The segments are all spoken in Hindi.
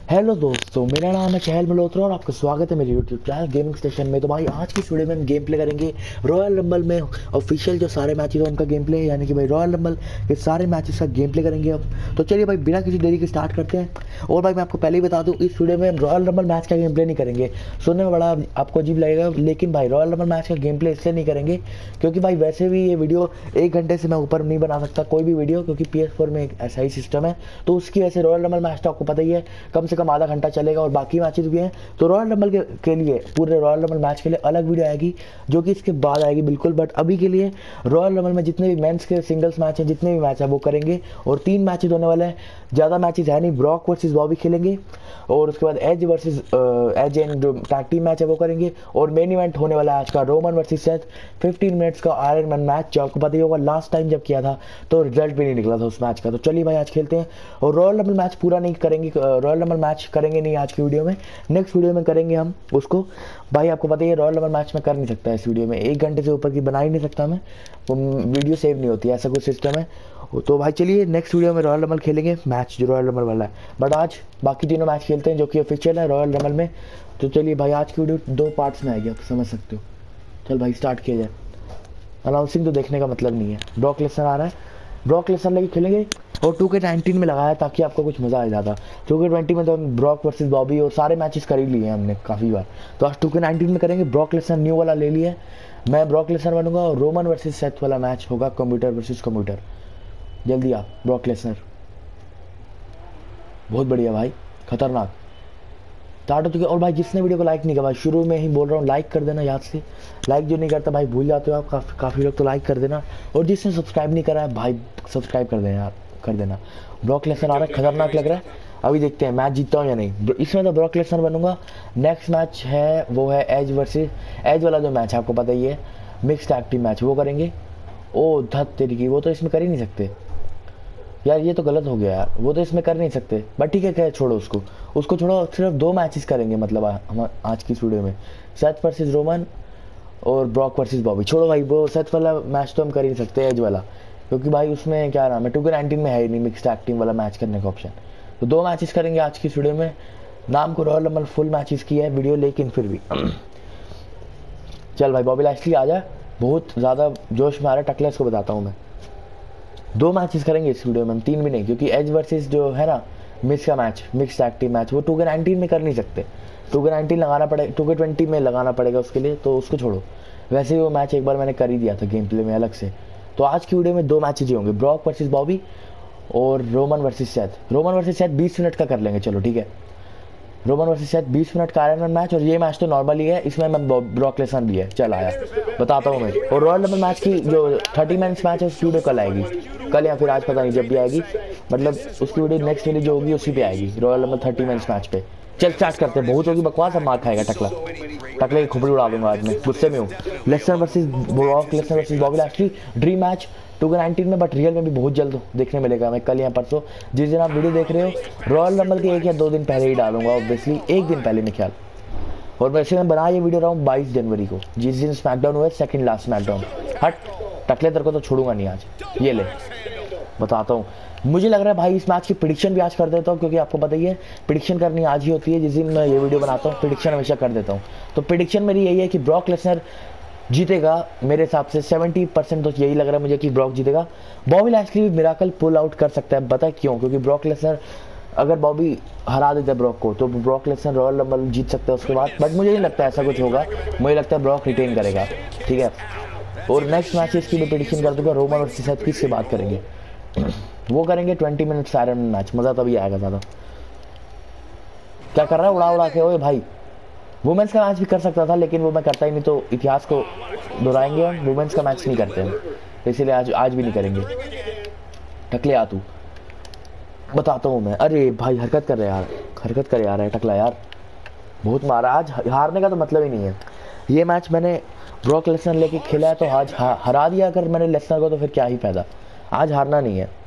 हेलो दोस्तों, मेरा नाम है चहल मल्होत्रा और आपका स्वागत है मेरे यूट्यूब चैनल गेमिंग स्टेशन में। तो भाई आज की इस वीडियो में हम गेम प्ले करेंगे रॉयल रंबल में ऑफिशियल जो सारे मैचेस हैं उनका गेम प्ले, यानी कि भाई रॉयल रंबल के सारे मैचेस का गेम प्ले करेंगे अब। तो चलिए भाई बिना किसी देरी के स्टार्ट करते हैं। और भाई मैं आपको पहले ही बता दूँ, इस वीडियो में हम रॉयल रंबल मैच का गेम प्ले नहीं करेंगे। सुनने में बड़ा आपको अजीब लगेगा, लेकिन भाई रॉयल रंबल मैच का गेम प्ले इसलिए नहीं करेंगे क्योंकि भाई वैसे भी ये वीडियो 1 घंटे से मैं ऊपर नहीं बना सकता कोई भी वीडियो, क्योंकि PS4 में एक ऐसा ही सिस्टम है। तो उसकी वजह से रॉयल रंबल मैच तो आपको पता ही है कम से कम आधा घंटा चलेगा और बाकी मैचेस भी हैं। तो रॉयल रंबल के लिए पूरे रॉयल रंबल मैच के लिए अलग वीडियो आएगी जो कि इसके बाद आएगी बिल्कुल। बट अभी के लिए रॉयल रंबल में जितने भी मेंस के सिंगल्स मैच हैं, जितने भी मैच है वो करेंगे। और 3 मैचेस होने वाले हैं, ज़्यादा मैचेस है नहीं। ब्रॉक वर्सेस बॉबी खेलेंगे और उसके बाद एज वर्सेस एज एंड जो टैग टीम मैच है वो करेंगे। और मेन इवेंट होने वाला है आज का रोमन वर्सेस सेथ 15 मिनट्स का आयरन मैन मैच, जो आपको पता ही होगा लास्ट टाइम जब किया था तो रिजल्ट भी नहीं निकला था उस मैच का। तो चलिए भाई आज खेलते हैं। और रॉयल रंबल मैच पूरा नहीं करेंगे, रॉयल रंबल मैच करेंगे नहीं आज की वीडियो में, नेक्स्ट वीडियो में करेंगे हम उसको। भाई आपको पता ही है रॉयल रंबल मैच में कर नहीं सकता इस वीडियो में, 1 घंटे से ऊपर की बना ही नहीं सकता मैं, वो वीडियो सेव नहीं होती, ऐसा कुछ सिस्टम है। तो भाई चलिए नेक्स्ट वीडियो में रॉयल रंबल खेलेंगे मैच जो रॉयल रंबल वाला है। बट आज बाकी तीनों मैच खेलते हैं जो कि ऑफिशियल है रॉयल रंबल में। तो चलिए भाई आज की वीडियो 2 पार्ट्स में आएगी, आप समझ सकते हो। चल भाई स्टार्ट किया जाए। अनाउंसिंग तो देखने का मतलब नहीं है। ब्रॉक लेसनर आ रहा है, ब्रॉक लेसनर लेके खेलेंगे। और 2K19 में लगाया ताकि आपको कुछ मज़ा आ जाता। 2K20 में तो हम ब्रॉक वर्सेस बॉबी और सारे मैचेस कर ही लिए हैं हमने काफ़ी बार। तो आज 2K19 में करेंगे। ब्रॉक लेसनर न्यू वाला ले लिया है, मैं ब्रॉक लेसनर बनूंगा और रोमन वर्सेस सेथ वाला मैच होगा कंप्यूटर वर्सेस कंप्यूटर। जल्दी आ ब्रॉक लेसनर, बहुत बढ़िया भाई, खतरनाक स्टार्ट हो चुके। और भाई जिसने वीडियो को लाइक नहीं किया, भाई शुरू में ही बोल रहा हूँ लाइक कर देना याद से। लाइक जो नहीं करता भाई भूल जाते हो आप, काफ़ी लोग तो लाइक कर देना। और जिसने सब्सक्राइब नहीं करा है भाई सब्सक्राइब कर देना यार, कर देना। ब्रॉक लेसनर आ रहा है, खतरनाक लग रहा है। अभी देखते हैं मैच जीतता हूँ या नहीं। इसमें तो ब्रॉक लेसनर बनूंगा। नेक्स्ट मैच है वो है एज वर्सेस एज वाला जो मैच है आपको पता ही है, मिक्स टैग टीम मैच, वो करेंगे। ओ धत तेरी की, वो तो इसमें कर ही नहीं सकते यार, ये तो गलत हो गया यार, वो तो इसमें कर नहीं सकते। बट ठीक है, क्या छोड़ो उसको छोड़ो। सिर्फ 2 मैचेस करेंगे मतलब हम आज की वीडियो में, सेथ वर्सेस रोमन और ब्रॉक वर्सेस बॉबी। छोड़ो भाई वो सेथ वाला मैच तो हम कर ही नहीं सकते एज वाला, क्योंकि भाई उसमें क्या नाम है 2K19 में है ही नहीं मिक्स टैग टीम वाला मैच करने का ऑप्शन। तो 2 मैचेस करेंगे आज की वीडियो में। नाम को रॉयल रंबल फुल मैचेस की है वीडियो, लेकिन फिर भी चल भाई बॉबी लैशली आ जा, बहुत ज़्यादा जोश में आ रहा है। टकलेस को बताता हूँ मैं, 2 मैचेस करेंगे इस वीडियो में हम, 3 भी नहीं, क्योंकि एज वर्सेस जो है ना मिक्स का match, mix tag team match, वो 2K19 में कर नहीं सकते। 2K19 लगाना पड़ेगा, 2K20 में लगाना पड़ेगा उसके लिए, तो उसको छोड़ो। वैसे ही वो मैच एक बार मैंने कर ही दिया था गेम प्ले में अलग से। तो आज की वीडियो में 2 मैचेज होंगे, ब्रॉक वर्सेस बॉबी और Roman versus Seth. Roman versus Seth 20 minute का कर लेंगे, चलो ठीक है। रोमन वर्सेस सेथ 20 मिनट का आयरन मैन मैच, और ये मैच तो नॉर्मल ही है, इसमें मैं ब्रॉक लेसनर भी है। चल आया बताता हूँ मैं। और रॉयल रंबल मैच की जो 30 मिनट्स मैच है उसकी वीडियो कल आएगी, कल या फिर आज पता नहीं, जब भी आएगी मतलब उसकी वीडियो नेक्स्ट वाली जो होगी उसी पे आएगी, रॉयल रंबल 30 मिनट्स मैच पे। चल स्टार्ट करते हैं, बहुत होगी बकवास, अब मार खाएगा टकला, टकले की खोपड़ी उड़ा दूंगा आज मैं, गुस्से में हूँ। Lesnar versus Brock Lesnar versus Bobby Lashley dream match 2K19 में, बट रियल में भी बहुत जल्द देखने मिलेगा। मैं कल या परसों, जिस दिन आप वीडियो देख रहे हो रॉयल रंबल के 1 या 2 दिन पहले ही डालूंगा, ऑब्वियसली 1 दिन पहले में ख्याल। और वैसे मैं बना ये वीडियो रहा हूँ 22 जनवरी को, जिस दिन स्मैकडाउन हुआ है, सेकंड लास्ट स्मैकडाउन। हट टकले तेरे को तो छोड़ूंगा नहीं आज, ये ले बताता हूँ। मुझे लग रहा है भाई इस मैच की प्रिडिक्शन भी आज कर देता हूँ, क्योंकि आपको पता ही है प्रिडिक्शन करनी आज ही होती है, जिस दिन मैं ये वीडियो बनाता हूँ प्रिडिक्शन हमेशा कर देता हूँ। तो प्रिडिक्शन मेरी यही है कि ब्रॉक लेसनर जीतेगा, मेरे हिसाब से 70% तो यही लग रहा है मुझे कि ब्रॉक जीतेगा। बॉबी लैशली भी मिराकल पुल आउट कर सकता है, पता है क्यों? क्योंकि ब्रॉक लेसनर अगर बॉबी हरा देता है ब्रॉक को तो ब्रॉक लेसनर रॉयल रंबल जीत सकता है उसके बाद। बट मुझे नहीं लगता ऐसा कुछ होगा, मुझे लगता है ब्रॉक रिटेन करेगा, ठीक है। और नेक्स्ट मैच इसकी भी प्रेडिक्शन कर दूंगा, रोमन और सेथ की, इससे बात करेंगे वो करेंगे 20 मिनट्स आयरन मैच, मज़ा तभी आएगा ज़्यादा। क्या कर रहा है उड़ा उड़ा के? ओए भाई वुमेंस का मैच भी कर सकता था, लेकिन वो मैं करता ही नहीं, तो इतिहास को दोहराएंगे हम, वुमेंस का मैच नहीं करते हम, इसीलिए आज भी नहीं करेंगे। टकले आ तू, बताता हूँ मैं। अरे भाई हरकत कर रहे यार, हरकत कर यार है टकला यार, बहुत मारा आज। हारने का तो मतलब ही नहीं है। ये मैच मैंने ब्रॉक लेसनर लेके खेला है, तो आज हरा दिया अगर मैंने लेसनर को, तो फिर क्या ही फायदा, आज हारना नहीं है।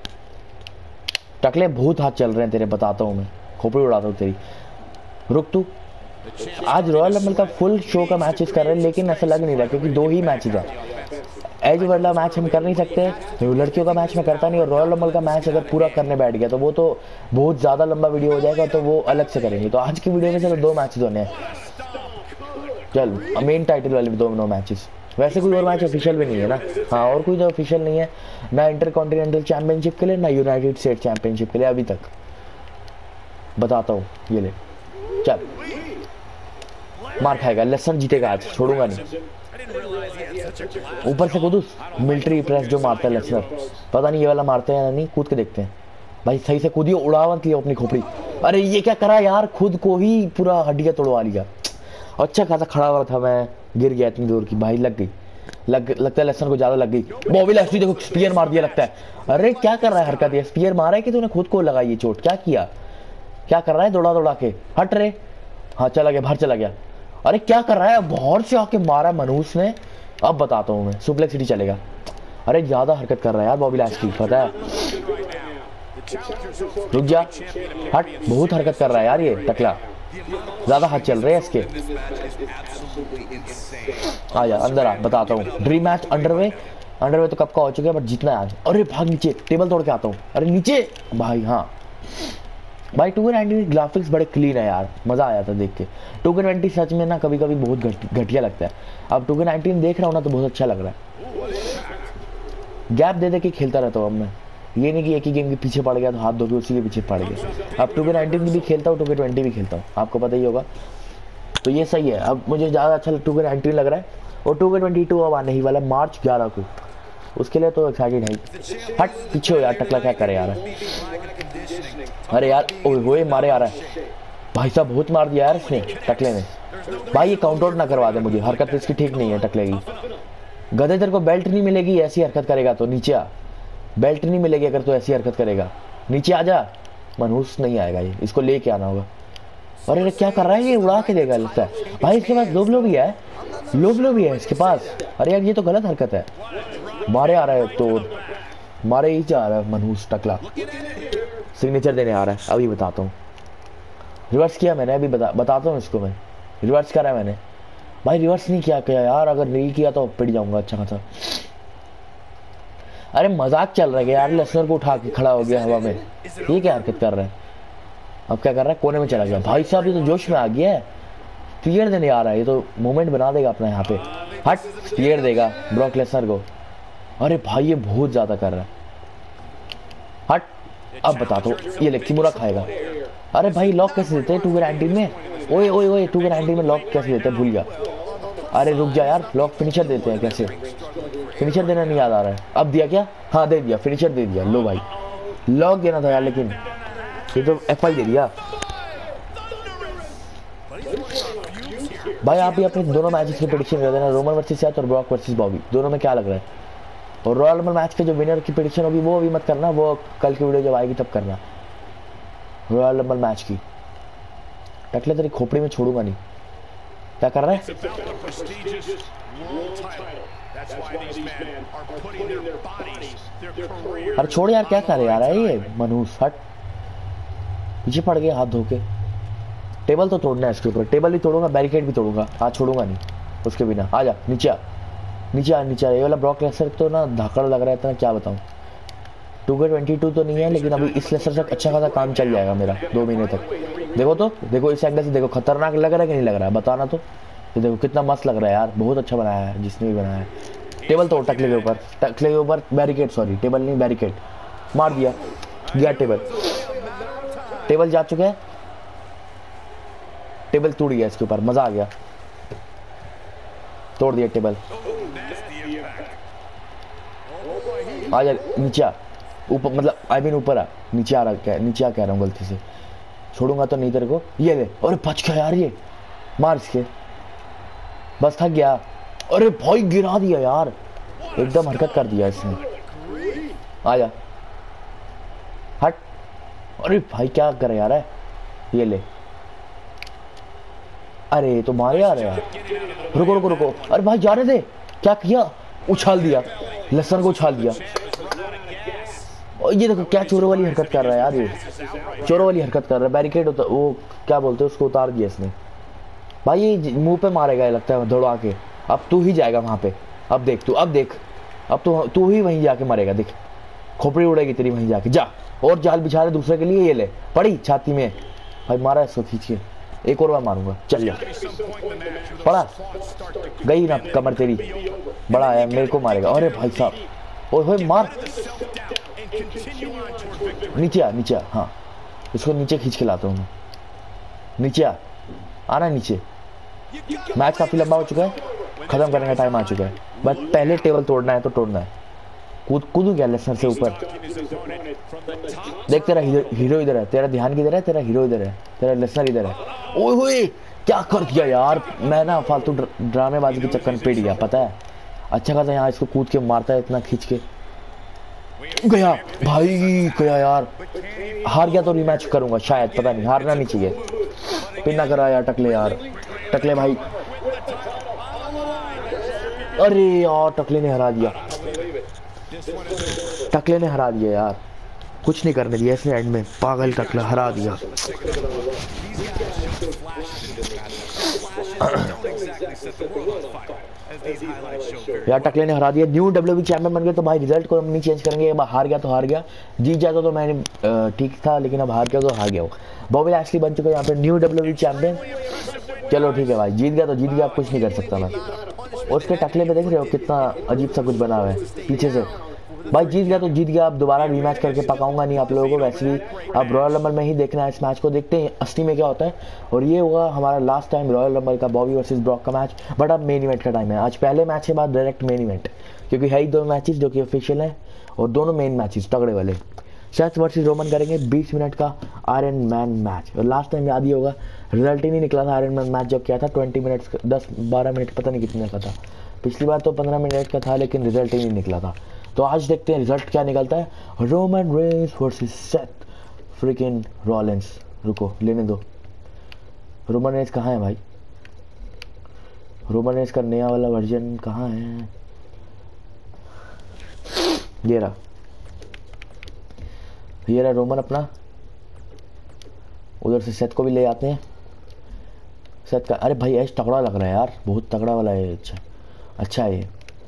टकले बहुत हाथ चल रहे हैं तेरे, बताता हूँ मैं, खोपड़ी उड़ाता हूँ तेरी। रुक तू, आज रॉयल रंबल का फुल शो का मैचेस कर रहे हैं, लेकिन ऐसा लग नहीं रहा क्योंकि 2 ही मैचेस हैं। एज वाला मैच हम कर नहीं सकते, तो लड़कियों का मैच मैं करता नहीं, और रॉयल रंबल का मैच अगर पूरा करने बैठ गया तो वो तो बहुत ज़्यादा लंबा वीडियो हो जाएगा, तो वो अलग से करेंगे। तो आज की वीडियो में सिर्फ 2 मैचेस होने हैं, चल मेन टाइटल वाले 2 मैचेस। वैसे कोई और मैच ऑफिशियल भी नहीं है ना, हाँ और कोई तो ऑफिशियल नहीं है ना, इंटर कॉन्टिनेंटल चैंपियनशिप के लिए ना यूनाइटेड स्टेट चैंपियनशिप के लिए अभी तक। बताता हूँ, ये ले चल, मार खाएगा, लेसन जीतेगा आज, छोड़ूंगा नहीं। ऊपर से कूद, मिलिट्री प्रेस जो मारता है लेसनर, पता नहीं ये वाला मारते हैं या नहीं, कूद के देखते हैं। भाई सही से कूदियो, उड़ावत लिया अपनी खोपड़ी। अरे ये क्या करा यार, खुद को ही पूरा हड्डियां तोड़वा लिया। अच्छा खासा खड़ा हुआ था मैं, गिर गया इतनी दूर की, भाई लग गई, लगता है लेसन को ज्यादा लग गई। बॉबी लैशली देखो स्पीयर मार दिया लगता है। अरे क्या कर रहा है हरकत, ये स्पीयर मारा है कि तूने खुद को लगाई ये चोट, क्या किया, क्या कर रहा है, दौड़ा दौड़ा के, हट रे। हाँ चला गया, बाहर चला गया। अरे क्या कर रहा है, बाहर से आके मारा मनुष्य ने। अब बताता हूँ मैं, सुप्लेक्स सिटी चलेगा। अरे ज्यादा हरकत कर रहा है यार बॉबी लैशली, पता है, रुक जा, हट, बहुत हरकत कर रहा है यार ये टकला, ज्यादा हाथ चल रहे हैं इसके। आ जा अंदर आ, बताता हूँ। ड्रीम मैच अंडरवे तो कब का हो चुका है, बट जीतना है आज। अरे भाग नीचे, टेबल तोड़ के आता हूँ। अरे नीचे भाई, हाँ भाई 2K19 ग्राफिक्स बड़े क्लीन है यार, मजा आया था देख के। 2K20 सच में ना कभी कभी बहुत घटिया लगता है। अब 2K19 देख रहा हूँ ना तो बहुत अच्छा लग रहा है। गैप दे के खेलता रहता हूँ अब मैं, ये नहीं कि एक ही गेम के पीछे पड़ गया तो हाथ धो के उसी के पीछे पड़ गया। अब 2K19 भी खेलता हूँ, 2K20 भी खेलता हूँ, आपको पता ही होगा। तो ये सही है, अब मुझे ज़्यादा अच्छा 2K19 लग रहा है। और 2K22 अब आने ही वाला है मार्च 11 को, उसके लिए तो एक्साइटेड है। हट पीछे हो यार, टकला क्या करे यार। अरे यार ओए मारे आ रहा है भाई साहब, बहुत मार दिया यार इसने टकले ने। भाई ये काउंट आउट ना करवा दे मुझे, हरकत इसकी ठीक नहीं है टकले की। गधे तेरे को बेल्ट नहीं मिलेगी ऐसी हरकत करेगा तो, नीचे आ, बेल्ट नहीं मिलेगी अगर तो ऐसी हरकत करेगा, नीचे आ जा। मनहूस नहीं आएगा ये, इसको लेके आना होगा। अरे क्या कर रहा है ये, उड़ा के देगा लगता है। भाई इसके पास लो भी है, लो भी है इसके पास। अरे यार ये तो गलत हरकत है, मारे आ रहा है तो मारे ही जा रहा है मनहूस टकला, सिग्नेचर देने आ रहा है। अभी बताता हूँ, रिवर्स किया मैंने, अभी बताता हूँ इसको मैं, रिवर्स करा है मैंने। भाई रिवर्स नहीं किया यार, अगर नहीं किया तो पिट जाऊंगा अच्छा खासा। अरे मजाक चल रहा है यार, लेसनर को उठा के खड़ा हो गया हवा में, ये क्या हरकत कर रहा है। अब क्या कर रहा है, कोने में चला गया। भाई साहब ये तो जोश में आ गया है, स्पीयर देने आ रहा है, ये तो मोमेंट बना देगा अपना यहाँ पे। हट, स्पीयर देगा ब्रॉक लेसनर को। अरे भाई ये बहुत ज्यादा कर रहा है, हट। अब बता दो, ये ले किमुरा खाएगा। अरे भाई लॉक कैसे देते हैं 2K19 में, ओए 2K19 में लॉक कैसे देते हैं, भूल गया। अरे रुक जा यार, लॉक फिनिशर देते हैं कैसे, फिनिशर देना नहीं याद आ रहा है। अब दिया क्या, हाँ दे दिया, फिनिशर दे दिया। लो भाई लॉक देना था यार, लेकिन ये तो FI दे दिया। भाई आप ही अपने दोनों मैचेस की प्रेडिक्शन कर देना, रोमन वर्सेस सैथ और ब्रॉक वर्सेस बॉबी, दोनों में क्या लग रहा है। और रॉयल रंबल मैच के जो विनर की प्रेडिक्शन होगी वो अभी मत करना, वो कल की वीडियो जब आएगी तब करना। रॉयल रंबल मैच की टकले तेरी खोपड़ी में छोड़ूंगा नहीं। क्या कर रहा है, अरे छोड़ यार, क्या कर रहा है ये मनहूस, हट, पीछे पड़ गया हाथ धो के। टेबल तो तोड़ना है इसके ऊपर, टेबल भी तोड़ूंगा, बैरिकेड भी तोड़ूंगा, आज छोड़ूंगा नहीं उसके बिना। आ जा नीचे आ, नीचे आ, नीचे आ। ये वाला ब्रॉक लेसनर तो ना धाकड़ लग रहा है इतना, क्या बताऊं। 2K22 तो नहीं है, लेकिन अभी इस लेसनर से अच्छा खासा काम चल जाएगा मेरा 2 महीने तक। देखो तो, देखो इस एंगल से देखो, खतरनाक लग रहा है कि नहीं लग रहा है, बताना तो। ये देखो कितना मस्त लग रहा है यार, बहुत अच्छा बनाया है जिसने भी बनाया है। टेबल तोड़ टकले के ऊपर, टकले के ऊपर बैरिकेड, सॉरी टेबल नहीं बैरिकेड, मार दिया गया टेबल। टेबल जा चुका है, टेबल टूट गया इसके ऊपर, मजा आ गया, तोड़ दिया टेबल। आ जा नीचे आ, ऊपर मतलब आई मीन ऊपर आ, नीचे आ रहा क्या, नीचे आ कह रहा हूँ गलती से, छोड़ूंगा तो नहीं तेरे को। ये ले, अरे बच गया यार, ये मार इसके, बस थक गया। अरे भाई गिरा दिया यार, एकदम हरकत कर दिया इसने। आ जा, हट। अरे भाई क्या कर यार है, ये ले। अरे तो मारे यार यार, रुको रुको रुको, अरे भाई जाने दे। क्या किया, उछाल दिया, लेसनर को उछाल दिया। और ये देखो क्या चोरों वाली हरकत कर रहा है यार, ये चोरों वाली हरकत कर रहा है। बैरिकेड होता वो क्या बोलते हैं उसको, उतार दिया इसने। भाई ये मुंह पे मारेगा लगता है दौड़ा के। अब तू ही जाएगा वहां पे, अब देख तू, अब देख अब तो तू ही वहीं जाके मरेगा, देख खोपड़ी उड़ेगी तेरी वहीं जाके। जा और जाल बिछा रहे दूसरे के लिए, ये ले पड़ी छाती में भाई, मारा इसको खींच के, एक और बार मारूंगा, चल जा। पड़ा गई ना कमर तेरी, बड़ा आया मेरे को मारेगा। अरे भाई साहब, ओए मार, नीचे आ नीचे आ, हाँ इसको नीचे खींच के लाता हूँ, नीचे आना नीचे। मैच काफी लंबा हो चुका है, खत्म करने का टाइम आ चुका है, बस पहले टेबल तोड़ना है तो तोड़ना है। कूदू क्या लेसनर से ऊपर, देख तेरा हीरो इधर है, तेरा ध्यान किधर है, तेरा हीरो इधर है, तेरा लेसनर इधर है। ओए होए क्या कर दिया यार, मैं ना फालतू ड्रामेबाजी के चक्कर में पेट गया, पता है। अच्छा खासा यहाँ इसको कूद के मारता है इतना खींच के, गया भाई गया यार। हार गया तो रिमैच करूंगा शायद, पता नहीं, हारना नहीं चाहिए। पिन करा यार टकले, यार टकले भाई, अरे यार टकले ने हरा दिया, टकले ने हरा दिया यार, कुछ नहीं करने दिया इसने एंड में, पागल टकला हरा दिया। यार टकले ने हरा दिया, न्यू डब्ल्यूबी चैंपियन बन गए। तो भाई रिजल्ट को हम नहीं चेंज करेंगे, अब हार गया तो हार गया, जीत जाता तो मैंने ठीक था, लेकिन अब हार गया तो हार गया। बॉबी लैक्सली बन चुका है यहाँ पे न्यू डब्ल्यूबी चैंपियन। चलो ठीक है भाई, जीत गया तो जीत गया, अब कुछ नहीं कर सकता मैं। और उसके टकले पे देख रहे हो कितना अजीब सा कुछ बना हुआ है पीछे से। भाई जीत गया तो जीत गया, अब दोबारा रीमैच करके पकाऊंगा नहीं आप लोगों को, वैसे भी अब रॉयल रंबल में ही देखना है इस मैच को, देखते हैं असली में क्या होता है। और ये होगा हमारा लास्ट टाइम रॉयल रंबल का बॉबी वर्सेस ब्रॉक का मैच, बट अब मेन इवेंट का टाइम है। आज पहले मैच के बाद डायरेक्ट मेन इवेंट, क्योंकि है ही दो मैचेस जो कि ऑफिशियल है, और दोनों मेन मैचेस तगड़े वाले। सेथ वर्सेस रोमन करेंगे 20 मिनट का आयरन मैन मैच। और लास्ट टाइम याद ही होगा रिजल्ट ही नहीं निकला था आयरन मैन मैच जब किया था, 20 मिनट्स 10-12 मिनट पता नहीं कितने का था, पिछली बार तो 15 मिनट का था, लेकिन रिजल्ट ही नहीं निकला था। तो आज देखते हैं रिजल्ट क्या निकलता है। Roman Reigns versus Seth freakin Rollins. रुको लेने दो, रोमन रेंस कहाँ है भाई, रोमन रेंस का नया वाला वर्जन कहाँ है, ये रहा रोमन अपना। उधर से सेथ को भी ले आते हैं, सेथ का, अरे भाई ऐश तगड़ा लग रहा है यार, बहुत तगड़ा वाला है। अच्छा है ये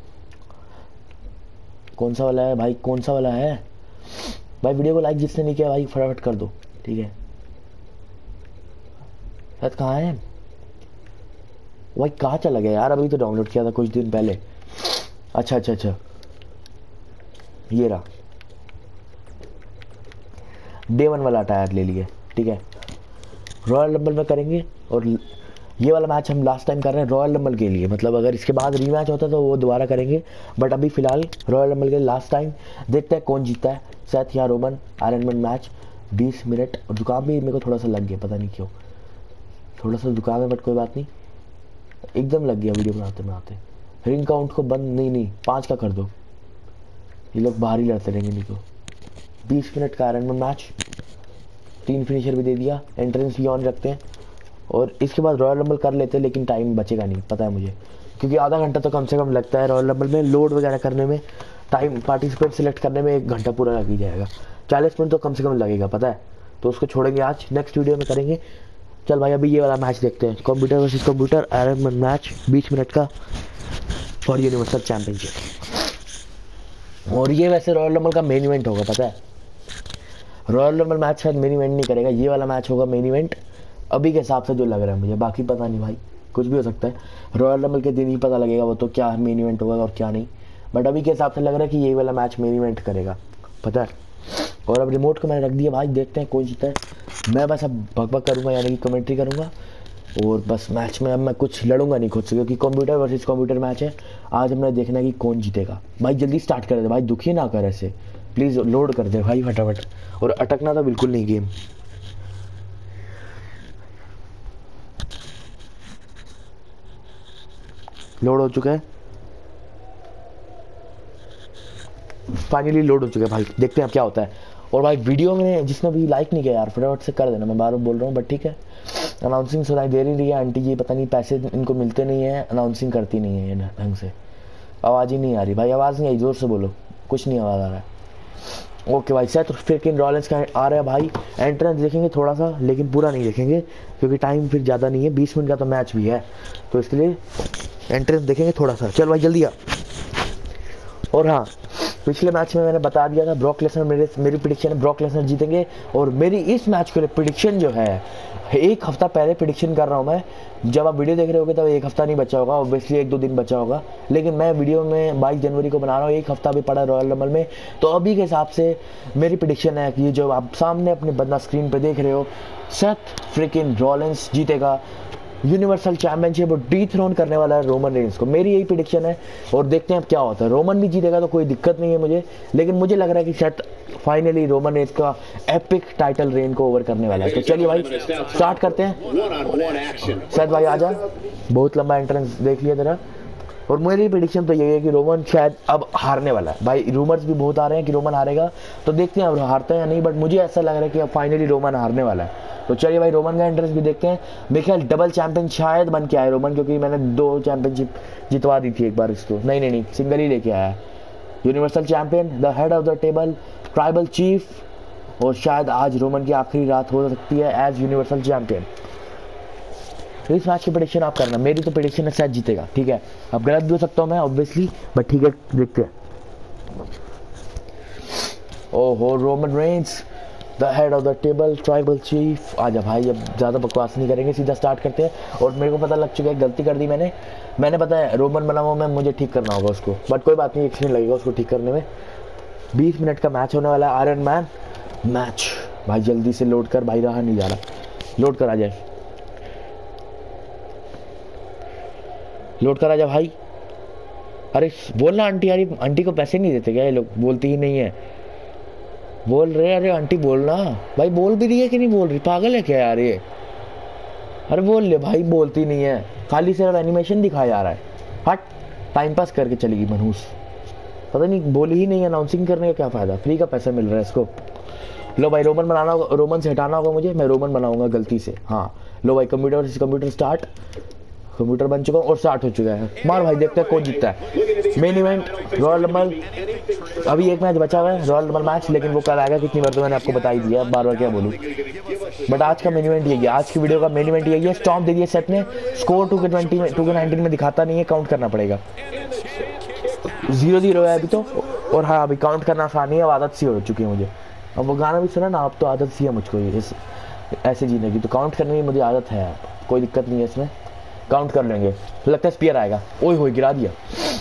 कौन सा वाला है भाई, कौन सा वाला है भाई। वीडियो को लाइक जिसने नहीं किया भाई फटाफट कर दो, ठीक है। सेथ कहाँ है भाई, कहाँ चला गया यार, अभी तो डाउनलोड किया था कुछ दिन पहले। अच्छा ये रहा, डे 1 वाला टायर ले लिए, ठीक है। रॉयल रंबल में करेंगे, और ये वाला मैच हम लास्ट टाइम कर रहे हैं रॉयल रंबल के लिए, मतलब अगर इसके बाद रीमैच होता है तो वो दोबारा करेंगे, बट अभी फिलहाल रॉयल रंबल के लास्ट टाइम देखते हैं कौन जीतता है, सेथ या Roman. Iron man match 20 minute. और जुकाम भी मेरे को थोड़ा सा लग गया, पता नहीं क्यों, थोड़ा सा जुकाम है, बट कोई बात नहीं, एकदम लग गया वीडियो बनाते। रिंग काउंट को बंद नहीं 5 का कर दो, ये लोग बाहर ही लड़ते रहेंगे नहीं तो। 20 मिनट का आयरन मैन मैच, 3 फिनिशर भी दे दिया, एंट्रेंस भी ऑन रखते हैं, और इसके बाद रॉयल रंबल कर लेते हैं, लेकिन टाइम बचेगा नहीं, पता है मुझे, क्योंकि आधा घंटा तो कम से कम लगता है रॉयल रंबल में, लोड वगैरह करने में, टाइम पार्टिसिपेट सिलेक्ट करने में 1 घंटा पूरा लग ही जाएगा, 40 मिनट तो कम से कम लगेगा, पता है। तो उसको छोड़ेंगे आज, नेक्स्ट वीडियो में करेंगे। चल भाई अभी ये वाला मैच देखते हैं, computer versus computer iron man match 20 minute का फॉर यूनिवर्सल चैंपियनशिप। और ये वैसे रॉयल रंबल का मेन इवेंट होगा, पता है। रॉयल रंबल मैच शायद मेन इवेंट नहीं करेगा, ये वाला मैच होगा मेन इवेंट अभी के हिसाब से जो लग रहा है मुझे, बाकी पता नहीं भाई, कुछ भी हो सकता है। रॉयल रंबल के दिन ही पता लगेगा वो तो, क्या मेन इवेंट होगा और क्या नहीं, बट अभी के हिसाब से लग रहा है कि ये वाला मैच मेन इवेंट करेगा, पता है। और अब रिमोट को मैंने रख दिया भाई, देखते हैं कौन जीता है। मैं बस अब भग करूँगा, यानी कि कमेंट्री करूँगा, और बस मैच में अब मैं कुछ लड़ूंगा नहीं खुद से, क्योंकि कंप्यूटर वर्सेस कंप्यूटर मैच है। आज हमने देखना है कि कौन जीतेगा। भाई जल्दी स्टार्ट कर दे भाई, दुखी ना कर ऐसे, प्लीज़ लोड कर दे भाई फटाफट, और अटकना तो बिल्कुल नहीं गेम। लोड हो चुका है, फाइनली लोड हो चुका है भाई, देखते हैं अब क्या होता है। और भाई वीडियो में जिसने भी लाइक नहीं किया यार फटाफट से कर देना, मैं बार बार बोल रहा हूँ, बट ठीक है। अनाउंसिंग सुनाई दे रही है आंटी जी, पता नहीं पैसे इनको मिलते नहीं है, अनाउंसिंग करती नहीं है ये ढंग से, आवाज़ ही नहीं आ रही भाई, आवाज़ नहीं आई, जोर से बोलो, कुछ नहीं आवाज़ आ रहा है। ओके भाई, सेथ फ्रिकिन रॉलिंस का आ रहा है भाई, एंट्रेंस देखेंगे थोड़ा सा, लेकिन पूरा नहीं देखेंगे, क्योंकि टाइम फिर ज़्यादा नहीं है, 20 मिनट का तो मैच भी है, तो इसके लिए एंट्रेंस देखेंगे थोड़ा सा। चल भाई जल्दी आ। और हाँ, पिछले मैच में मैंने बता दिया था ब्रॉक लेसनर, मेरी प्रेडिक्शन है ब्रॉक लेसनर जीतेंगे। और मेरी इस मैच के लिए प्रेडिक्शन जो है, एक हफ्ता पहले प्रेडिक्शन कर रहा हूँ मैं। जब आप वीडियो देख रहे होगे तब एक हफ्ता नहीं बचा होगा, ऑब्वियसली 1-2 दिन बचा होगा, लेकिन मैं वीडियो में 22 जनवरी को बना रहा हूँ, एक हफ्ता भी पड़ा रॉयल रंबल में। तो अभी के हिसाब से मेरी प्रेडिक्शन है कि जो आप सामने अपने बंदा स्क्रीन पे देख रहे हो, सेथ फ्रिकिन रॉलिंस जीतेगा यूनिवर्सल चैंपियनशिप और डीथ्रोन करने वाला है रोमन रेंस को। मेरी यही प्रेडिक्शन है और देखते हैं अब क्या होता है। रोमन भी जीतेगा तो कोई दिक्कत नहीं है मुझे, लेकिन मुझे लग रहा है कि शायद फाइनली रोमन रेंस का एपिक टाइटल रेन को ओवर करने वाला है। तो चलिए भाई स्टार्ट करते हैं। शायद भाई आजा, बहुत लंबा एंट्रेंस देख लिया तेरा। और मेरी प्रेडिक्शन तो यही है कि रोमन शायद अब हारने वाला है। भाई रूमर्स भी बहुत आ रहे हैं कि रोमन हारेगा, तो देखते हैं अब हारता है या नहीं, बट मुझे ऐसा लग रहा है कि अब फाइनली रोमन हारने वाला है। तो चलिए भाई रोमन का एंट्रेंस भी देखते हैं। मेरे ख्याल डबल चैंपियन शायद बन के आए रोमन, क्योंकि मैंने 2 चैंपियनशिप जितवा दी थी एक बार इसको। नहीं सिंगल ही लेके आया। Universal champion, the head of the table, tribal chief, और शायद आज रोमन की आखिरी रात हो सकती है एज यूनिवर्सल चैंपियन। इस मैच की प्रेडिक्शन आप करना, मेरी तो प्रेडिक्शन है शायद जीतेगा, ठीक है। अब गलत भी हो सकता हूँ मैं ऑब्वियसली, बट ठीक है देखते हैं। ओहो, Roman Reigns, the head of the table, tribal chief. आजा भाई, अब ज़्यादा बकवास नहीं करेंगे, सीधा स्टार्ट करते हैं। और मेरे को पता लग चुका है गलती कर दी मैंने पता है रोमन बना हुआ मैं, मुझे ठीक करना होगा उसको, बट कोई बात नहीं, 1 मिनट लगेगा उसको ठीक करने में। 20 मिनट का मैच होने वाला है, आयरन मैन मैच। भाई जल्दी से लोड कर भाई, रहा नहीं जा रहा, लोड कर आ जाए, लोड करा जा भाई। अरे बोलना आंटी, यार आंटी को पैसे नहीं देते क्या ये लोग, बोलती ही नहीं है। बोल रहे अरे आंटी बोलना भाई, बोल भी रही है कि नहीं बोल रही, पागल है क्या यार ये। अरे बोल ले भाई, बोलती नहीं है, खाली सिर्फ एनिमेशन दिखाया जा रहा है। हट, टाइम पास करके चलेगी मनहूस, पता नहीं बोली ही नहीं, अनाउंसिंग करने का क्या फायदा, फ्री का पैसा मिल रहा है इसको। लो भाई रोमन बनाना होगा, रोमन से हटाना होगा मुझे, मैं रोमन बनाऊंगा गलती से। हाँ लो भाई, कंप्यूटर स्टार्ट, कंप्यूटर बन चुका और स्टार्ट हो चुका है। मार भाई, देखते हैं कौन जीतता है। मेन इवेंट रॉयल रंबल, अभी एक मैच बचा हुआ है रॉयल रंबल मैच, लेकिन वो कल आएगा, कितनी बार तो मैंने आपको बता ही दिया, बार बार क्या बोलूं। बट आज का मेन इवेंट यही है, आज की वीडियो का मेन इवेंट यही है। स्टॉम्प दे दिया सेट ने, स्कोर 2K20 में 2K19 में दिखाता नहीं है, काउंट करना पड़ेगा। 0-0 है अभी तो। और हाँ, अभी काउंट करना आसान नहीं है, अब आदत सी हो चुकी है मुझे। अब वो गाना भी सुना ना, अब तो आदत सी है मुझको ऐसे जीने की, तो काउंट करने की मुझे आदत है, कोई दिक्कत नहीं है इसमें, काउंट कर लेंगे। लगता है स्पीयर आएगा, ओए होए गिरा दिया।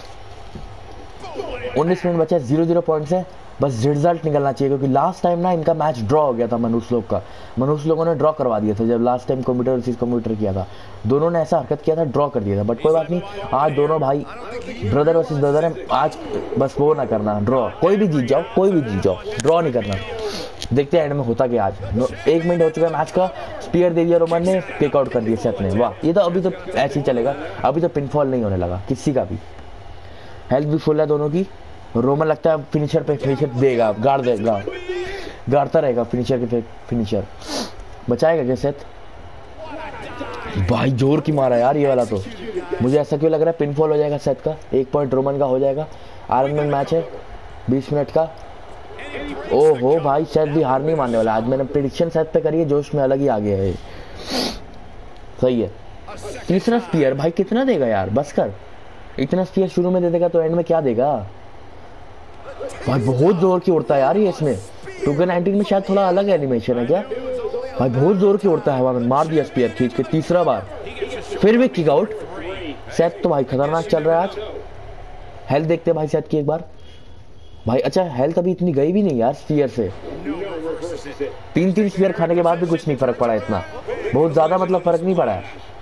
19 मिनट बचा, 0-0 पॉइंट्स है, बस रिजल्ट निकलना चाहिए, क्योंकि लास्ट टाइम ना इनका मैच ड्रॉ हो गया था मनुष्य लोग का। मनुष्य लोगों ने ड्रॉ करवा दिया था जब last time computer versus computer किया था, दोनों ने ऐसा हरकत किया था, ड्रॉ कर दिया था। बट कोई बात नहीं, आज दोनों भाई ब्रदर वर्सेस ब्रदर है, आज बस वो ना करना ड्रॉ, कोई भी जीत जाओ, कोई भी जीत जाओ, ड्रॉ नहीं करना। देखते हैं एंड में होता क्या। आज 1 मिनट हो चुका है मैच का, स्पीयर दे दिया रोमन ने, टेक आउट कर दिया सेथ ने। वाह, ये तो अभी तो ऐसे ही चलेगा, अभी तो पिनफॉल नहीं होने लगा किसी का भी। हेल्थ भी फुल है दोनों की। रोमन लगता है फिनिशर पे फिनिशर देगा, गाड़ देगा, गाड़ता रहेगा फिनिशर के फिनिशर। बचाएगा क्या सेथ? भाई जोर की मारा यार ये वाला, तो मुझे ऐसा क्यों लग रहा है पिनफॉल हो जाएगा सेथ का, 1 पॉइंट रोमन का हो जाएगा। आयरन मैन मैच है 20 मिनट का। ओहो भाई, शायद भी हार नहीं मानने वाला। आज मैंने प्रेडिक्शन सेट पे करी है, जोश में अलग ही आ गया है। सही है। तीसरा स्पीयर भाई कितना देगा यार, बस कर, इतना स्पीयर शुरू में दे देगा तो एंड में क्या देगा भाई। बहुत जोर की उड़ता है यार ये इसमें। 2K19 में शायद थोड़ा अलग एनिमेशन है क्या भाई, बहुत जोर की उड़ता है हवा में। मार दिया स्पीयर खींच के तीसरा बार, फिर भी किक आउट। सेट तो भाई खतरनाक चल रहा है आज। हेल्थ देखते हैं भाई सेट की एक बार भाई। अच्छा हेल्थ अभी इतनी गई भी नहीं यार स्पीयर से, 3 स्पीयर खाने के बाद भी कुछ नहीं फर्क पड़ा इतना, बहुत ज्यादा मतलब फर्क नहीं पड़ा है।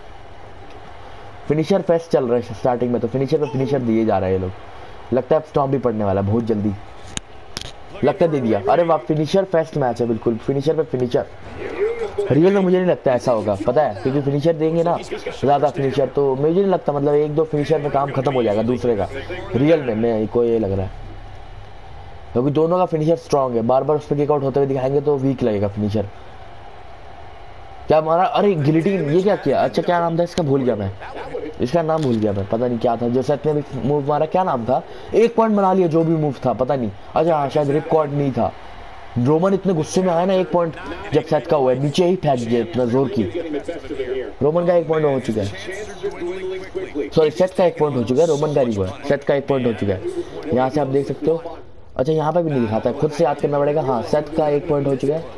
फिनिशर फेस्ट चल रहा है स्टार्टिंग में, तो फिनिशर पे फिनिशर दिए जा रहे हैं ये लोग। लगता है स्टॉप भी पड़ने वाला है बहुत जल्दी, लगता है दे दिया। अरे वाह, फिनिशर फेस्ट मैच है बिल्कुल, फिनिशर पे फिनिशर। रियल में मुझे नहीं लगता ऐसा होगा, पता है, क्योंकि फिनिशर देंगे ना ज्यादा फिनिशर, तो मुझे नहीं लगता, मतलब 1-2 फिनिशर में काम खत्म हो जाएगा दूसरे का। रियल में मेरे को ये लग रहा है, क्योंकि दोनों का फिनिशर स्ट्रांग है। बार बार उस पर किक आउट होते हुए दिखाएंगे तो वीक लगेगा फिनिशर। क्या मारा? अरे गिलिटीन, ये क्या किया? अच्छा क्या नाम था इसका, भूल गया मैं, इसका नाम भूल गया मैं, पता नहीं क्या था जो सेथ ने भी मूव मारा, क्या नाम था? 1 पॉइंट बना लिया जो भी मूव था, पता नहीं। अच्छा हाँ, शायद रिप कॉर्ड नहीं था। रोमन इतने गुस्से में आया ना, 1 पॉइंट जब सेथ का हुआ है, नीचे ही फेंक दिया इतना जोर की। रोमन का 1 पॉइंट हो चुका है, सॉरी सेथ का 1 पॉइंट हो चुका है, रोमन का नहीं हुआ है, सेथ का 1 पॉइंट हो चुका है। यहाँ से आप देख सकते हो। अच्छा यहाँ पे भी नहीं दिखाता है, खुद से याद करना पड़ेगा। हाँ सेथ का 1 पॉइंट हो चुका है।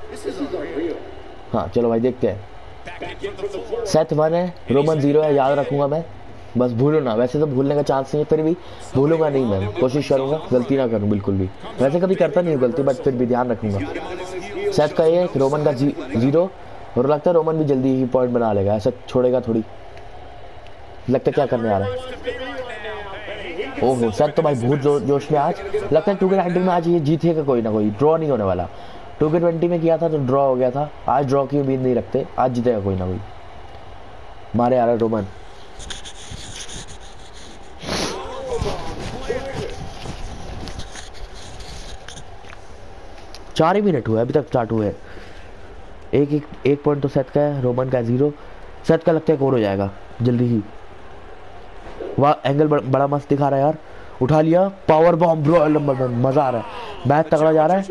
हाँ चलो भाई देखते हैं। सेथ 1 है, रोमन 0 है, याद रखूंगा मैं, बस भूलो ना। वैसे तो भूलने का चांस नहीं है, फिर भी भूलूंगा नहीं, मैं कोशिश करूंगा गलती ना करूं बिल्कुल भी। वैसे कभी करता नहीं हूँ गलती, बट फिर भी ध्यान रखूंगा। सेथ का 1, रोमन का 0, और लगता है रोमन भी जल्दी ही पॉइंट बना लेगा, ऐसा छोड़ेगा थोड़ी। लगता है क्या करने आ रहा है। ओहो सेथ तो भाई बहुत जोश में आज। लगता है 2K19 में आज ये जीतेगा कोई ना कोई, ड्रॉ नहीं होने वाला। 2K20 में किया था तो ड्रॉ हो गया था, आज ड्रॉ की उम्मीद नहीं रखते, आज जीतेगा कोई ना कोई। मारे आ रहा है रोमन। चार ही मिनट हुए अभी तक स्टार्ट हुए। एक पॉइंट तो सेथ का है, रोमन का 0। सेथ का लगता है और हो जाएगा जल्दी ही। वाह एंगल बड़ा मस्त दिखा रहा है यार। उठा लिया, पावर बॉम्ब ब्रो, मजा आ रहा है, मैच तगड़ा जा रहा है।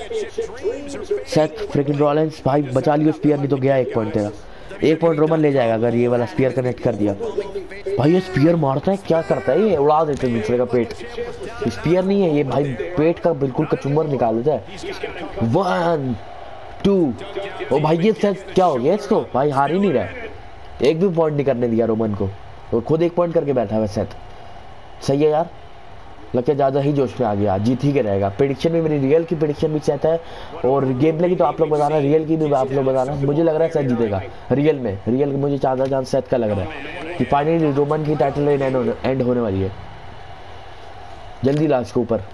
सेथ फ्रिकिंग रॉलिंस भाई बचा लियो स्पीयर, नहीं तो गया 1 पॉइंट तेरा। 1 पॉइंट रोमन ले जाएगा अगर ये वाला स्पीयर कनेक्ट कर दिया। भाई ये स्पीयर मारता है, क्या करता है ये, उड़ा देते हैं दूसरे का पेट। स्पीयर नहीं है ये भाई, पेट का बिल्कुल कचुम्बर निकाल देता है। 1 2। ओ भाई ये सेथ क्या हो गया इसको, भाई हार ही नहीं रहा है, एक भी पॉइंट नहीं करने दिया रोमन को, और खुद 1 पॉइंट करके बैठा है सेथ। सही है यार, लगता है ज़्यादा ही जोश में आ गया, जीत ही के रहेगा। प्रेडिक्शन भी मेरी रियल की प्रेडिक्शन भी सेथ है, और गेम प्ले की तो आप लोग बताना, रियल की भी आप लोग बताना। मुझे लग रहा है सेथ जीतेगा रियल में, रियल मुझे ज़्यादा चांस सेथ का लग रहा है कि फाइनली रोमन की टाइटल रेन एंड होने वाली है जल्दी लास्ट के ऊपर।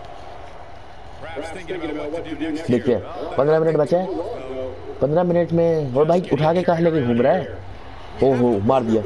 देखिए 15 मिनट बचे हैं, 15 मिनट में। और भाई उठा के कहाँ लेके घूम रहा है, ओहो मार दिया।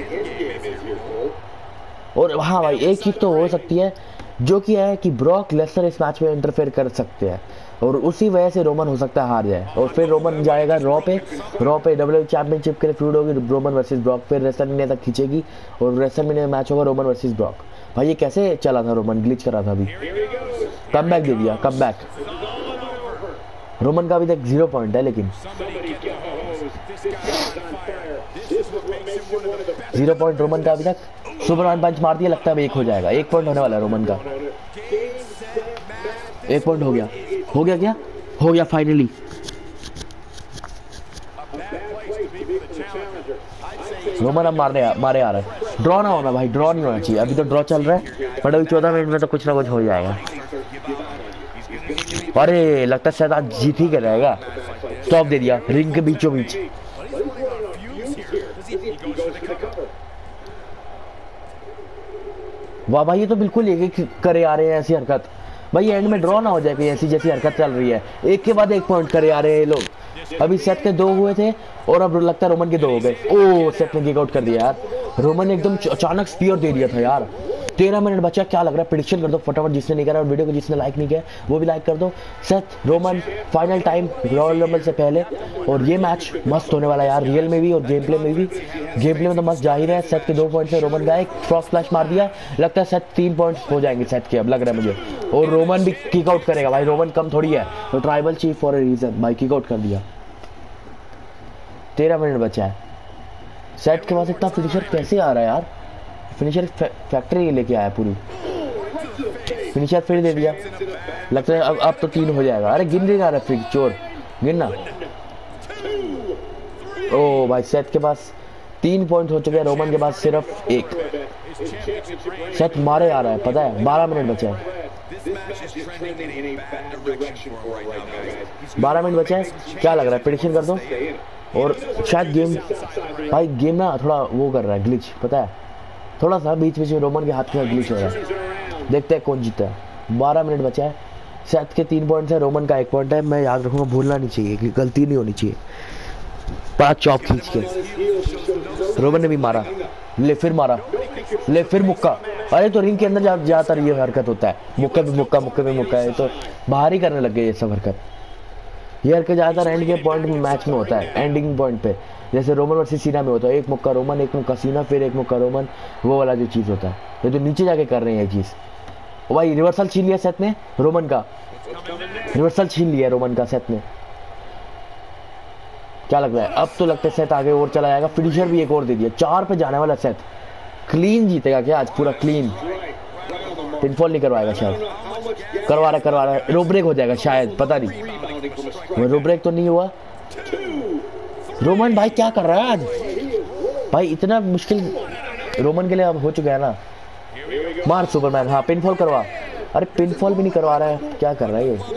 और हाँ भाई एक चीज तो हो सकती है, जो कि है कि ब्रॉक लेसनर इस मैच में इंटरफेयर कर सकते हैं, और उसी वजह से रोमन हो सकता है हार जाए, और फिर रोमन जाएगा रॉ पे WWE चैंपियनशिप के लिए फ्यूड होगी रोमन वर्सेस ब्रॉक, फिर रेसलमेनिया तक खींचेगी, और रेसलमेनिया मैच होगा रोमन वर्सेस ब्रॉक। भाई ये कैसे चला था, रोमन ग्लिच कर रहा था अभी, कमबैक दे दिया, कमबैक। रोमन का अभी तक 0 पॉइंट है, लेकिन 0 पॉइंट रोमन का अभी तक। सुपरमैन पंच मार दिया, लगता है 1 हो जाएगा, 1 पॉइंट होने वाला है रोमन का। 1 पॉइंट हो गया, हो गया क्या, हो गया फाइनली। रोमन अब मारे आ रहा है। ड्रॉ ना होना भाई, ड्रॉ नहीं होना चाहिए, अभी तो ड्रॉ चल रहा है, बट अभी 14 मिनट में तो कुछ ना कुछ हो जाएगा। अरे लगता है शायद आज जीत ही कर रहेगा, स्टॉप दे दिया रिंग के बीचों बीच। वाह भाई ये तो बिल्कुल एक करे आ रहे हैं ऐसी हरकत, भाई एंड में ड्रॉ ना हो जाए, ऐसी जैसी हरकत चल रही है, एक के बाद 1 पॉइंट करे आ रहे हैं ये लोग। अभी सेथ के 2 हुए थे, और अब लगता है रोमन के 2 हो गए। ओ सेथ ने किक आउट कर दिया यार, रोमन ने एकदम अचानक स्पीयर दे दिया था यार। 13 मिनट बचा, क्या लग रहा है, प्रेडिक्शन कर दो फटाफट जिसने नहीं करा, और वीडियो को जिसने लाइक नहीं किया वो भी लाइक कर दो। Seth Roman final time Royal Rumble से पहले, और ये मैच मस्त होने वाला है यार, रियल में भी और गेम प्ले में भी। गेम प्ले में तो मस्त जाहिर है, सेथ के 2 पॉइंट से रोमन का 1 फ्रॉस्ट फ्लैश मार दिया, लगता है सेथ 3 पॉइंट हो जाएंगे सेथ के, अब लग रहा है मुझे। और रोमन भी किक आउट करेगा भाई, रोमन कम थोड़ी है, तो tribal chief for a reason भाई किक आउट कर दिया। 13 मिनट बचा है, सेथ के पास इतना फिनिशर कैसे आ रहा है यार, फिनिशर फैक्ट्री लेके आया पूरी, फिनिशर फिर दे दिया, लगता है अब तो 3 हो जाएगा। अरे गिन नहीं आ रहा फिर चोर, गिनना। ओ भाई सेथ के पास 3 पॉइंट हो चुके हैं, रोमन के पास सिर्फ 1। सेथ मारे आ रहा है, पता है 12 मिनट बचे हैं, 12 मिनट बचे हैं, क्या लग रहा है, प्रेडिक्शन कर दो। और शायद गेम भाई, गेम ना थोड़ा वो कर रहा है ग्लिच, पता है थोड़ा सा बीच बीच में रोमन के हाथ में ग्लिच हो रहा है, देखते हैं कौन जीता है। 12 मिनट बचा है, सेथ के 3 पॉइंट है, रोमन का 1 पॉइंट है। मैं याद रखूंगा, भूलना नहीं चाहिए कि गलती नहीं होनी चाहिए। 5 चॉप खींच के रोमन ने भी मारा, ले फिर मारा, ले फिर मुक्का। अरे तो रिंग के अंदर ज्यादातर ये हरकत होता है, मुक्का पे मुक्का, मुक्के पे मुक्का है, तो बाहर ही करने लग गए ये सब हरकत। ये हरकत ज्यादातर एंड के पॉइंट में मैच में होता है, एंडिंग पॉइंट पे, जैसे रोमन वर्सेस सीना में होता है, 1 मुक्का रोमन, 1 मुक्का सीना, फिर 1 मुक्का रोमन, वो वाला जो चीज होता है। ये तो नीचे जाके कर रहे हैं ये चीज। भाई रिवर्सल छीन लिया सेथ ने रोमन का, रिवर्सल छीन लिया रोमन का सेथ ने। क्या लग रहा है, अब तो लगता है सेथ आगे और चला जाएगा, फिनिशर भी 1 और दे दिया। 4 पे जाने वाला सेथ, क्लीन जीतेगा क्या आज, पूरा क्लीन। पिनफॉल नहीं करवाएगा शायद, करवा रहा है, रो ब्रेक हो जाएगा शायद, पता नहीं, रो ब्रेक तो नहीं हुआ। रोमन भाई क्या कर रहा है आज भाई, इतना मुश्किल रोमन के लिए अब हो चुका है ना। मार सुपरमैन, हाँ पिनफॉल करवा। अरे पिनफॉल भी नहीं करवा रहा है, क्या कर रहा है ये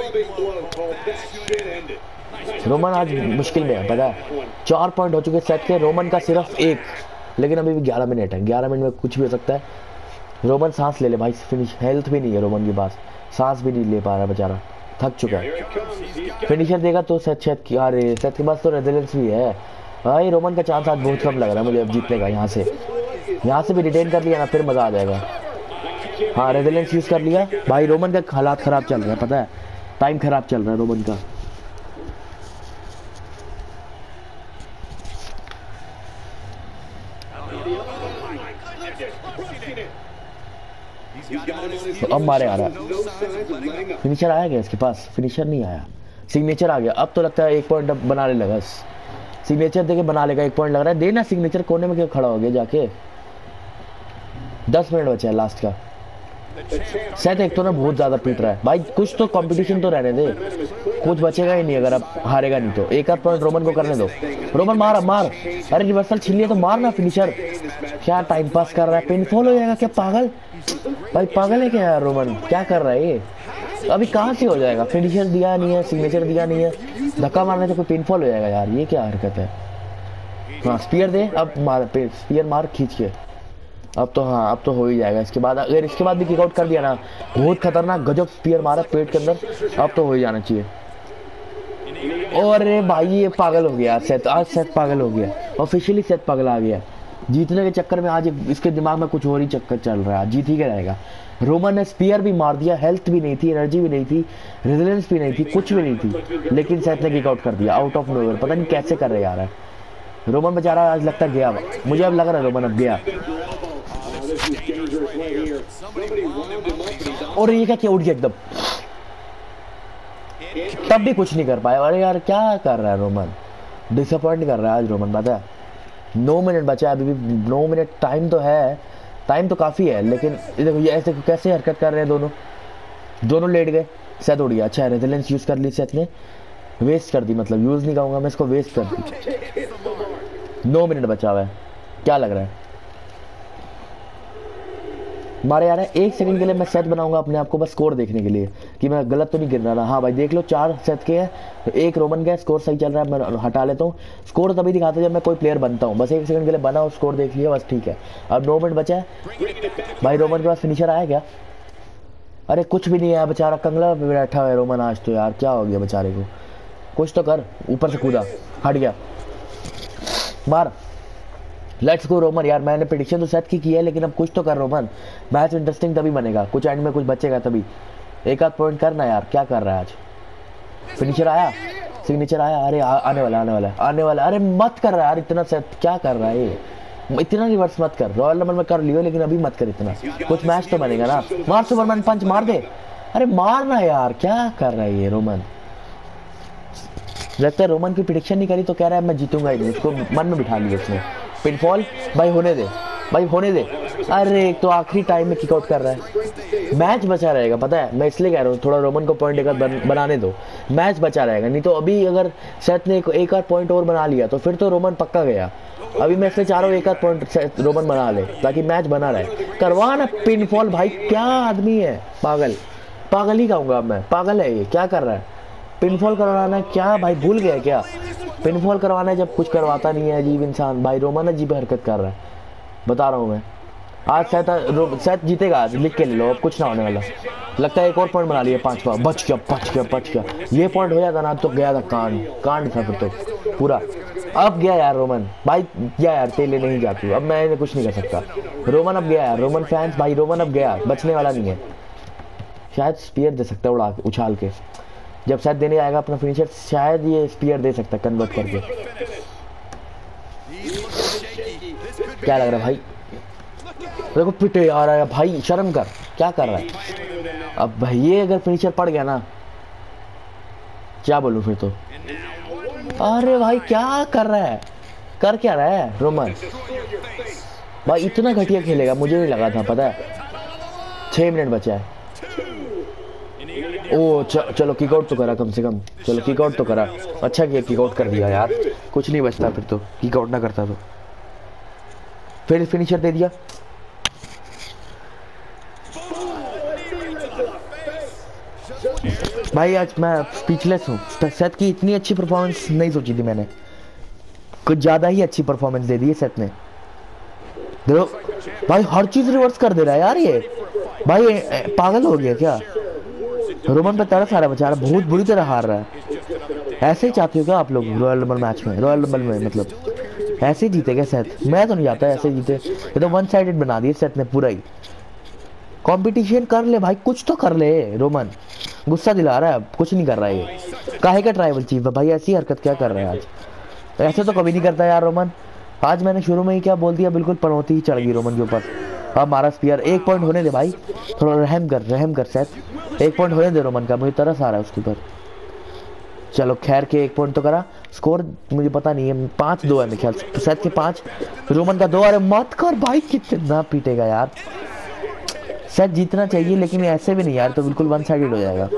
रोमन। आज मुश्किल में है पता है। 4 पॉइंट हो चुके सेट के, रोमन का सिर्फ 1, लेकिन अभी भी 11 मिनट है। 11 मिनट में कुछ भी हो सकता है। रोमन सांस ले ले भाई, फिनिश हेल्थ भी नहीं है रोमन के पास, सांस भी नहीं ले पा रहा बेचारा, थक चुका है। फिनिशर देगा तो सेट की, अरे सेट के पास तो रेजिलेंस भी है भाई। रोमन का चांस आज बहुत कम लग रहा है मुझे अब जीतने का। यहाँ से भी रिटेन कर लिया ना, फिर मजा आ जाएगा। हाँ रेजिलेंस यूज कर लिया भाई। रोमन का हालात खराब चल रहा है पता है, टाइम खराब चल रहा है रोमन का। तो अब मारे आ रहा है। फिनिशर आया क्या इसके पास? फिनिशर नहीं आया, सिग्नेचर आ गया। अब तो लगता है 1 पॉइंट अब बनाने लगा, सिग्नेचर देके बना लेगा। 1 पॉइंट लग रहा है, देना सिग्नेचर। कोने में क्यों खड़ा हो गया जाके? 10 मिनट बचा है लास्ट का। सेट एक तो ना बहुत ज्यादा पीट रहा है भाई, कुछ तो कंपटीशन तो रहने दे, कुछ बचेगा ही नहीं अगर अब हारेगा नहीं तो। 1 आध पॉइंट रोमन को करने दो। रोमन मार, अब मार। अरे रिवर्सल छीन लिया तो मारना फिनिशर। क्या टाइम पास कर रहा है, पिनफॉल हो जाएगा क्या? पागल भाई, पागल है क्या यार रोमन, क्या कर रहा है ये? अभी कहाँ से हो जाएगा? फिनिशर दिया नहीं है, सिग्नेचर दिया नहीं है, धक्का मारने से कोई पिनफॉल हो जाएगा यार, ये क्या हरकत है? हाँ स्पीयर दे, अब मार, स्पीयर मार खींच के। अब तो हाँ, अब तो हो ही जाएगा। इसके बाद अगर इसके बाद भी किक आउट कर दिया ना, बहुत खतरनाक गजब स्पीयर मारा पेट के अंदर, अब तो हो ही जाना चाहिए। और भाई ये पागल हो गया सेट, आज सेट पागल हो गया, ऑफिशियली सेट पागल आ गया। जीतने के चक्कर में आज इसके दिमाग में कुछ और ही चक्कर चल रहा है, जीत ही क्या रहेगा। रोमन ने स्पीयर भी मार दिया, हेल्थ भी नहीं थी, एनर्जी भी नहीं थी, रेजिलेंस भी नहीं थी, कुछ भी नहीं थी, लेकिन सेट ने किक आउट कर दिया आउट ऑफ नोवेयर। पता नहीं कैसे कर रहे यार रोमन बेचारा, आज लगता गया, मुझे अब लग रहा है रोमन अब गया। और ये क्या उठ गया एकदम, तब भी कुछ नहीं कर पाया। अरे यार क्या कर रहा है रोमन, डिसअपॉइंट कर रहा है आज रोमन। पता है 9 मिनट बचा है अभी भी, 9 मिनट टाइम तो है, टाइम तो काफी है, लेकिन देखो ये ऐसे कैसे हरकत कर रहे हैं दोनों लेट गए। सेट उड़ गया। अच्छा रेजिलेंस यूज कर ली सेट ने, वेस्ट कर दी, मतलब यूज नहीं कहूंगा मैं इसको, वेस्ट कर दी। 9 मिनट बचा हुआ है, क्या लग रहा है? मारे यार 1 सेकंड के लिए मैं सेट बनाऊंगा अपने आप को, बस स्कोर देखने के लिए कि मैं गलत तो नहीं गिर रहा। हाँ भाई देख लो 4 सेट के हैं, 1 रोमन का, स्कोर सही चल रहा है। मैं हटा लेता हूँ, स्कोर तभी दिखाता है जब मैं कोई प्लेयर बनता हूँ। बस 1 सेकंड के लिए बना और स्कोर देख लिया, बस ठीक है। अब 9 मिनट बचा है भाई। रोमन के पास फिनिशर आया क्या? अरे कुछ भी नहीं है, बेचारा कंगला बैठा हुआ है रोमन आज तो। यार क्या हो गया बेचारे को, कुछ तो कर। ऊपर से कूदा, हट गया, मार। Let's go Roman. यार मैंने प्रेडिक्शन तो सेट की है, लेकिन अब कुछ तो कर रोमन, मैच इंटरेस्टिंग तभी बनेगा, कुछ एंड में कुछ बचेगा तभी। 1 आध पॉइंट करना यार, क्या कर रहा है आज? फिनिशर आया, सिग्नेचर आया, अरे आने वाला। अरे मत कर रहा है यार इतना सेट, क्या कर रहा है ये? इतना रिवर्स मत कर। रॉयल नंबर में कर लियो, लेकिन अभी मत कर इतना, कुछ मैच तो बनेगा ना। मार सुपरमैन पंच मार दे, अरे मारना यार, क्या कर रहा है ये रोमन? लगता है रोमन की प्रेडिक्शन नहीं करी तो कह रहा है मैं जीतूंगा ही नहीं, उसको मन में बिठा लिया उसने। पिनफॉल भाई होने दे, भाई होने दे। अरे एक तो आखिरी टाइम में किक आउट कर रहा है, मैच बचा रहेगा। पता है मैं इसलिए कह रहा हूँ थोड़ा रोमन को पॉइंट एक बनाने दो, मैच बचा रहेगा। नहीं तो अभी अगर सेट ने एक आध पॉइंट और बना लिया तो फिर तो रोमन पक्का गया। अभी मैं इसलिए चाह रहा हूँ 1 आध पॉइंट रोमन बना ले ताकि मैच बना रहे। करवा ना पिनफॉल भाई, क्या आदमी है, पागल ही कहूंगा अब मैं, पागल है ये, क्या कर रहा है? पिनफॉल करवाना है क्या भाई, भूल गया क्या? पिनफॉल करवाना है जब कुछ करवाता नहीं है अजीब इंसान। भाई रोमन अजीब हरकत कर रहा है, बता रहा हूँ मैं। आज शायद जीतेगा, आज लिख के ले लो, अब कुछ ना होने वाला। लगता है 1 और पॉइंट बना लिया, 5वां बच गया। ये पॉइंट हो जाता ना तो गया था, कांड था फिर तो पूरा। अब गया यार रोमन भाई, गया यार, तेले नहीं जाती, अब मैं कुछ नहीं कर सकता। रोमन अब गया यार, रोमन फैंस भाई, रोमन अब गया, बचने वाला नहीं है। शायद स्पीयर दे सकता है उछाल के, जब शायद देने आएगा अपना फिनिशर, शायद ये स्पीयर दे सकता है कन्वर्ट करके। क्या लग रहा है भाई? देखो पिटे आ रहा है भाई, शर्म कर, क्या कर रहा है? अब भाई ये अगर फिनिशर पड़ गया ना, क्या बोलूं फिर तो। अरे भाई क्या कर रहा है, कर क्या रहा है रोमन भाई? इतना घटिया खेलेगा मुझे नहीं लगा था, पता है 6 मिनट बचा है। ओ चलो किक आउट तो करा कम से कम, चलो किक आउट तो करा, अच्छा किया किक आउट कर दिया यार, कुछ नहीं बचता फिर तो, किक आउट ना करता तो। फिर फिनिशर दे दिया। भाई आज मैं स्पीचलेस हूँ, सेथ की इतनी अच्छी परफॉर्मेंस नहीं सोची थी मैंने, कुछ ज्यादा ही अच्छी परफॉर्मेंस दे दी है सेथ ने। देखो भाई हर चीज रिवर्स कर दे रहा है यार ये, भाई पागल हो गया क्या? रोमन पे तरस आ रहा है बेचारा, बहुत बुरी तरह हार रहा है। ऐसे ही चाहते हो क्या आप लोग रॉयल रंबल मैच में, रॉयल रंबल में मतलब ऐसे ही जीते क्या सेथ? मैं तो नहीं चाहता ऐसे ही जीते, ये तो वन साइडेड बना दिया सेथ ने पूरा ही। कंपटीशन कर ले भाई, कुछ तो कर ले। रोमन गुस्सा दिला रहा है, कुछ नहीं कर रहा है ये, काहे का ट्राइबल चीफ है भाई, ऐसी हरकत क्या कर रहा है आज? ऐसे तो कभी नहीं करता यार रोमन। आज मैंने शुरू में ही क्या बोल दिया, बिल्कुल पनौती ही चढ़ गई रोमन के ऊपर। अब हमारा स्पीयर 1 पॉइंट होने दे भाई, थोड़ा रहम कर सेथ, 1 पॉइंट होने दे रोमन का, मुझे तरस आ रहा है उसके ऊपर। चलो खैर के 1 पॉइंट तो करा, स्कोर मुझे पता नहीं है, 5-2 है मेरे ख्याल से, सेथ के 5 रोमन का 2। अरे मत कर भाई, कितना पीटेगा यार। सेथ जीतना चाहिए लेकिन ऐसे भी नहीं यार, तो बिल्कुल वन साइडेड हो जाएगा।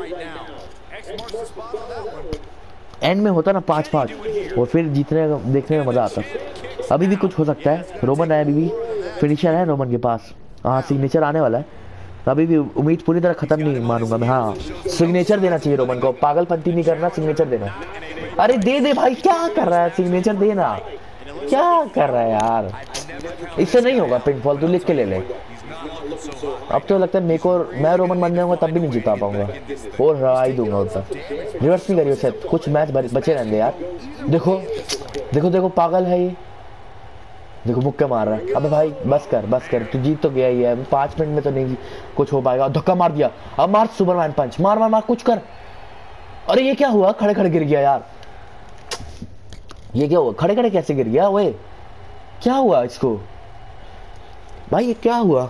एंड में होता ना 5-5 और फिर जीतने देखने में मजा आता। अभी भी कुछ हो सकता है, रोमन है अभी भी, फिनिशर है रोमन के पास। हाँ सिग्नेचर आने वाला है, अभी भी उम्मीद पूरी तरह खत्म नहीं मानूंगा मैं। हाँ सिग्नेचर देना चाहिए रोमन को, पागलपंती नहीं करना, सिग्नेचर देना। अरे दे दे भाई, क्या कर रहा है, सिग्नेचर देना, क्या कर रहा है यार? इससे नहीं होगा पिनफॉल, तू लिख के ले ले। अब तो लगता है मेरे को, मैं रोमन बन जाऊंगा तब भी नहीं जिता पाऊंगा, और हरा ही दूंगा उतना। रिवर्स नहीं करियो सेथ, कुछ मैच बचे रहेंगे यार। देखो देखो देखो पागल है ये, देखो मुक्के मार रहा है। अबे भाई बस कर, तू जीत तो गया ही है, 5 मिनट में तो नहीं कुछ हो पाएगा। धक्का मार दिया, अब मार सुपरमैन पंच, मार मार मार, कुछ कर। अरे ये क्या हुआ, खड़े खड़े गिर गया यार, ये क्या हुआ, खड़े खड़े कैसे गिर गया? ओए क्या हुआ इसको भाई, ये क्या हुआ?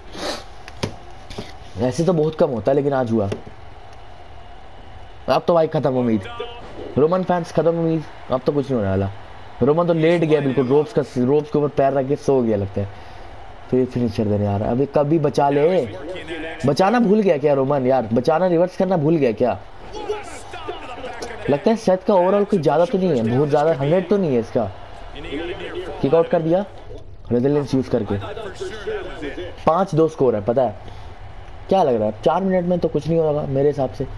ऐसे तो बहुत कम होता है लेकिन आज हुआ। अब तो भाई खत्म उम्मीद, रोमन फैंस खत्म उम्मीद, अब तो कुछ नहीं होने वाला। रोमन तो लेट गया बिल्कुल, रोप्स के ऊपर पैर रख के सो गया लगता है। फिर फिनिशर देने आ रहा है, अभी कभी बचा ले, बचाना भूल गया क्या रोमन यार? बचाना रिवर्स करना भूल गया क्या? लगता है सेथ का ओवरऑल कुछ ज्यादा तो नहीं है, बहुत ज्यादा 100 तो नहीं है इसका। किक आउट कर दिया रेजिलियंस यूज करके, 5-2 स्कोर है। पता है क्या लग रहा है, 4 मिनट में तो कुछ नहीं होगा मेरे हिसाब से।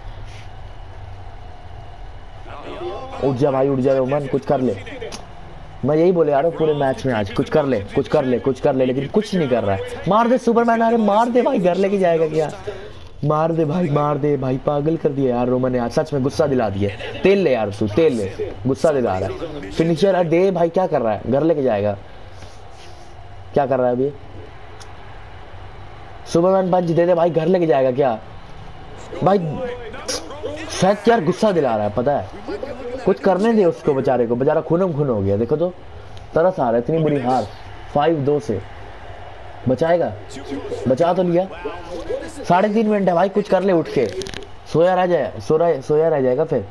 उठ जा भाई, उठ जा रोमन, कुछ कर ले। मैं यही बोले यार पूरे मैच में, आज कुछ कर ले, लेकिन कुछ नहीं कर रहा है। मार दे सुपरमैन, अरे मार दे भाई, घर लेके जाएगा क्या? मार दे भाई, पागल कर दिया यार रोमन ने आज, सच में गुस्सा दिला दिया। तेल ले यार तू, तेल ले, गुस्सा दिला रहा है। फिनिशर दे भाई, क्या कर रहा है, घर लेके जाएगा, क्या कर रहा है अभी? सुपरमैन पंच दे दे भाई, घर लेके जाएगा क्या भाई? शायद यार गुस्सा दिला रहा है, पता है, कुछ करने दे उसको, बेचारे को, बेचारा खूनम खून हो गया। देखो तो तरस आ रहा है, इतनी बुरी हार 5-2 से। बचाएगा, बचा तो लिया, 3.5 मिनट है भाई, कुछ कर ले, उठ के सोया रह जाएगा फिर।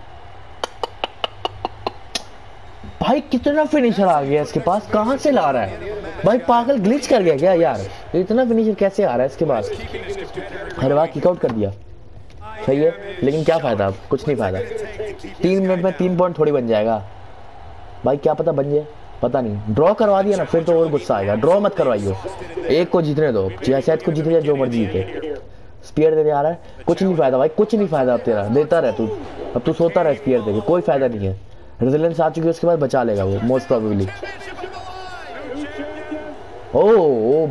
भाई कितना फिनिशर आ गया इसके पास, कहां से ला रहा है भाई? पागल ग्लिच कर गया क्या यार? इतना फिनिशर कैसे आ रहा है इसके पास? अरे वाह, किक आउट कर दिया, सही है, लेकिन क्या फायदा, अब कुछ नहीं फायदा। 3 मिनट में 3 पॉइंट थोड़ी बन जाएगा भाई, क्या पता बन जाए, पता नहीं। ड्रॉ करवा दिया ना फिर तो और गुस्सा आएगा। ड्रॉ मत करवाइयो, एक को जीतने दो, शायद को जीते जो मर्जी जीते। स्पीयर देने आ रहा है, कुछ नहीं फायदा भाई, कुछ नहीं फायदा। अब तेरा देता रहे तू, अब तू सोता रहे स्पीयर देके, कोई फायदा नहीं है। रेजिलियंस आ चुकी है, उसके बाद बचा लेगा वो मोस्ट प्रोबेबली। ओ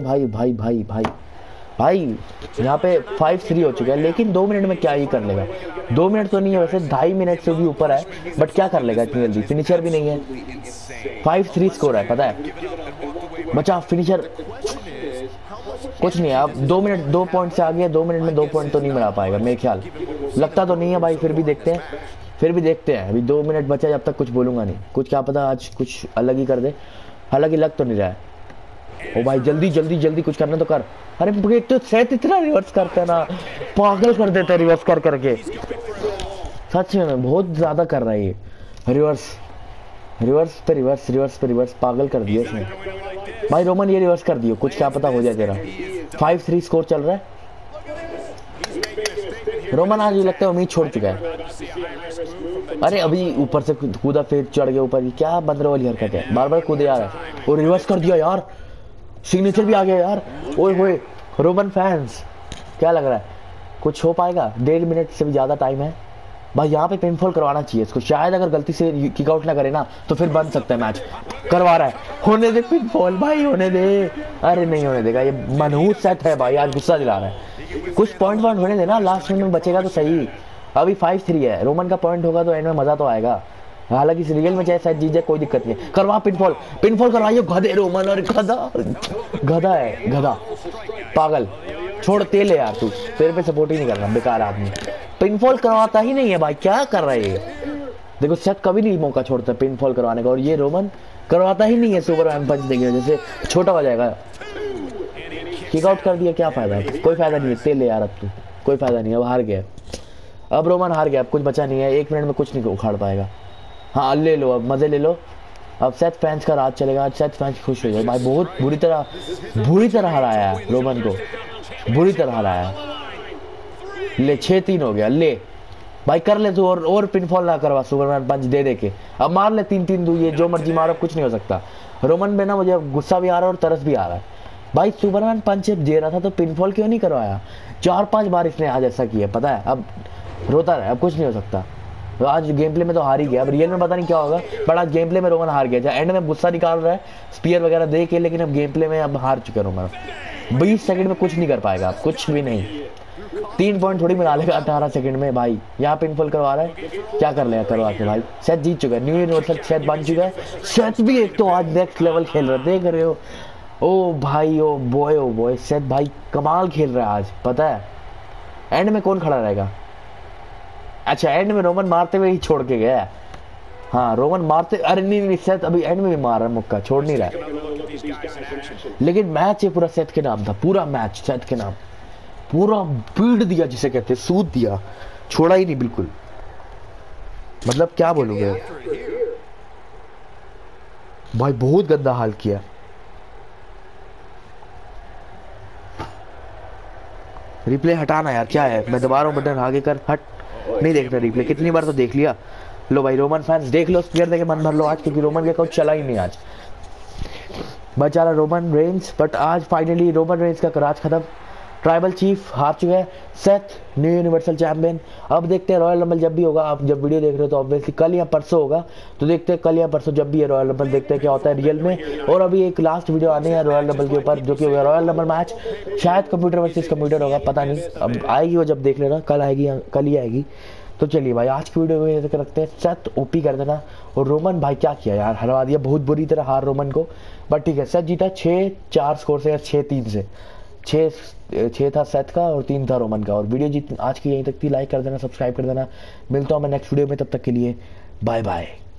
भाई यहाँ पे 5-3 हो चुका है, लेकिन 2 मिनट में क्या ही कर लेगा? 2 मिनट तो नहीं है वैसे, 2.5 मिनट से भी ऊपर है, बट क्या कर लेगा इतनी जल्दी? फिनिशर भी नहीं है, 5-3 स्कोर है, पता है। बचा फिनिशर, कुछ नहीं है। अब 2 मिनट 2 पॉइंट से आ गया, 2 मिनट में 2 पॉइंट तो नहीं मिला पाएगा मेरे ख्याल, लगता तो नहीं है भाई। फिर भी देखते हैं, अभी 2 मिनट बचा, जब तक कुछ बोलूंगा नहीं। कुछ क्या पता आज कुछ अलग ही कर दे, हालांकि लग तो नहीं रहा है। ओ भाई जल्दी कुछ करना तो कर। अरे तो सेथ इतना रिवर्स करते हैं ना, पागल कर देते हैं रिवर्स करके, सच में बहुत ज्यादा कर रहा है ये रिवर्स। रिवर्स पे रिवर्स, रिवर्स पे रिवर्स, पागल कर दिया इसने भाई। रोमन ये रिवर्स कर दियो, कुछ क्या पता हो जाए तेरा। 5-3 स्कोर चल रहा है। रोमन आज लगता है उम्मीद छोड़ चुका है। अरे अभी ऊपर से कूदा, फिर चढ़ गया ऊपर, क्या बंदरों वाली हरकत है, बार बार कूदे यार। और रिवर्स कर दिया यार, सिग्नेचर भी आ गया यार। ओए होए रोमन फैंस, क्या लग रहा है कुछ हो पाएगा? 1.5 मिनट से भी ज्यादा टाइम है भाई। यहाँ पे पिनफॉल करवाना चाहिए इसको, शायद अगर गलती से किक आउट ना करे ना तो फिर बन सकता है मैच। करवा रहा है, होने दे पिनफॉल भाई, होने दे। अरे नहीं होने देगा, ये मनहूस सेट है भाई, आज गुस्सा दिला रहा है। कुछ पॉइंट होने देना, लास्ट मिनट में बचेगा तो सही। अभी 5-3 है, रोमन का पॉइंट होगा तो एंड में मजा तो आएगा। हालांकि रियल में चाहे शायद जीत जाए, कोई दिक्कत नहीं। करवा पिनफॉल, पिनफॉल करवाइए गधे रोमन। और गधा, गधा है गधा, पागल। छोड़ तेल है यार, तू तेरे पे सपोर्ट ही नहीं कर रहा, बेकार आदमी। पिनफॉल करवाता ही नहीं है भाई, क्या कर रहा है ये? देखो सेट कभी नहीं मौका छोड़ता पिनफॉल करवाने का, और ये रोमन करवाता ही नहीं है। सुपरमैन पंच देंगे जैसे छोटा हो जाएगा। किक आउट कर दिया, क्या फायदा है? कोई फायदा नहीं है, तेल है यार अब तू, कोई फायदा नहीं है। अब हार गया, अब रोमन हार गया, अब कुछ बचा नहीं है। 1 मिनट में कुछ नहीं उखाड़ पाएगा। हाँ ले लो, अब मजे ले लो। अब सेथ फैंस का राज चलेगा, सेथ फैंस खुश हो जाए भाई। बहुत बुरी तरह हराया है रोमन को, बुरी तरह हराया। ले 6-3 हो गया, ले भाई कर ले तू। और पिनफॉल ना करवा, सुपरमैन पंच दे के अब मार ले। 3-3 दू, ये जो मर्जी मारो, कुछ नहीं हो सकता। रोमन में ना मुझे गुस्सा भी आ रहा है और तरस भी आ रहा है भाई। सुपरमैन पंच दे रहा था तो पिनफॉल क्यों नहीं करवाया? 4-5 बार इसने आज ऐसा किया, पता है। अब रोता रहे, अब कुछ नहीं हो सकता। तो आज गेम प्ले में तो हार ही गया, अब रियल में पता नहीं क्या होगा, बट आज गेम प्ले में रोमन हार गया। एंड में गुस्सा निकाल रहा है स्पीयर वगैरह दे के, लेकिन अब गेम प्ले में अब हार चुका रोमन। 20 सेकंड में कुछ नहीं कर पाएगा, कुछ भी नहीं। 3 पॉइंट थोड़ी बना लेगा 18 सेकंड में भाई। यहाँ पिनफॉल करवा रहा है, क्या कर लेगा करवा के भाई। सेथ जीत चुका है, न्यू यूनिवर्सल सेथ बन चुका है। सेथ भी एक तो आज नेक्स्ट लेवल खेल रहा है, देख रहे हो। ओ भाई, ओ बॉय, सेथ भाई कमाल खेल रहा है आज, पता है। एंड में कौन खड़ा रहेगा? अच्छा एंड में रोमन मारते हुए ही छोड़ के गया। हाँ रोमन मारते, अरे नहीं सेथ अभी एंड में भी मार रहा है, मुक्का छोड़ नहीं रहा है। लेकिन मैच ये पूरा सेथ के नाम था, पूरा मैच सेथ के नाम, पूरा पीट दिया जिसे कहते, सूद दिया, छोड़ा ही नहीं बिल्कुल। मतलब क्या बोलोगे भाई, बहुत गंदा हाल किया। रिप्ले हटाना यार, क्या है? मैं दबा रहा हूँ बटन, आगे कर, हट। नहीं देखना रिप्ले, कितनी बार तो देख लिया। लो भाई रोमन फैंस देख लो, स्पीयर देके मन भर लो आज, क्योंकि रोमन के कुछ चला ही नहीं आज। बेचारा रोमन रेंज, बट आज फाइनली रोमन रेंज का राज खत्म। ट्राइबल चीफ हार चुका है, सेथ न्यू यूनिवर्सल चैंपियन। अब देखते हैं रॉयल रंबल जब भी होगा, आप जब वीडियो देख रहे हो तो ऑब्वियसली कल या परसों होगा, तो देखते हैं कल या परसों जब भी है रॉयल रंबल, देखते हैं क्या होता है रियल में। और अभी एक लास्ट वीडियो आने है रॉयल रंबल के ऊपर, जो कि रॉयल रंबल मैच शायद कंप्यूटर वर्सेस कंप्यूटर होगा, पता नहीं, अब आएगी वो जब देख लेना, कल आएगी, कल ही आएगी। तो चलिए भाई आज की वीडियो में रखते हैं, सेथ ओपी कर देना। और रोमन भाई क्या किया यार, हरवा दिया, बहुत बुरी तरह हार रोमन को, बट ठीक है। सेथ जीता 6-4 स्कोर से या 6-3 से। 6 था सेथ का और 3 था रोमन का। और वीडियो जीत आज की यहीं तक थी, लाइक कर देना, सब्सक्राइब कर देना। मिलता हूँ मैं नेक्स्ट वीडियो में, तब तक के लिए बाय बाय।